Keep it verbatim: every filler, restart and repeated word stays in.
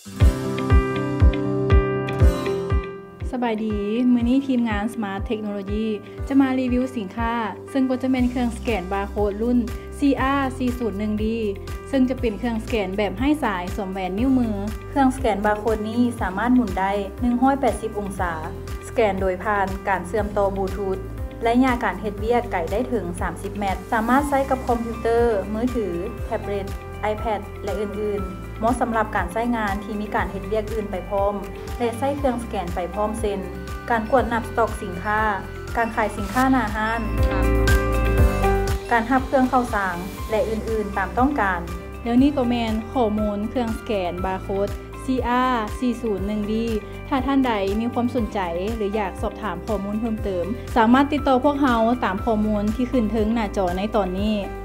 สบายดีมื้อนี้ทีมงาน Smart Technology จะมารีวิวสินค้าซึ่งก็จะเป็นเครื่องสแกนบาร์โค้ดรุ่น ซี อาร์ สี่ศูนย์หนึ่ง ดี ซึ่งจะเป็นเครื่องสแกนแบบให้สายสวมแหวนนิ้วมือเครื่องสแกนบาร์โค้ดนี้สามารถหมุนได้หนึ่งร้อยแปดสิบองศาสแกนโดยผ่านการเชื่อมต่อบลูทูธระยะการเฮ็ดเวียกไกลได้ถึงสามสิบเมตรสามารถใช้กับคอมพิวเตอร์มือถือแท็บเล็ต iPad และอื่นๆเหมาะสำหรับการใช้งานที่มีการเฮ็ดเวียกอื่นไปพร้อมและใช้เครื่องสแกนไปพร้อมเซ็นการกวดนับสต็อกสินค้าการขายสินค้าหน้าห้านการรับเครื่องเข้าสางและอื่นๆตามต้องการแล้วนี่ก็แม่นข้อมูลเครื่องสแกนบาร์โค้ด ซี อาร์ สี่ศูนย์หนึ่ง ดี ถ้าท่านใดมีความสนใจหรืออยากสอบถามข้อมูลเพิ่มเติมสามารถติดต่อพวกเราตามข้อมูลที่ขึ้นถึงหน้าจอในตอนนี้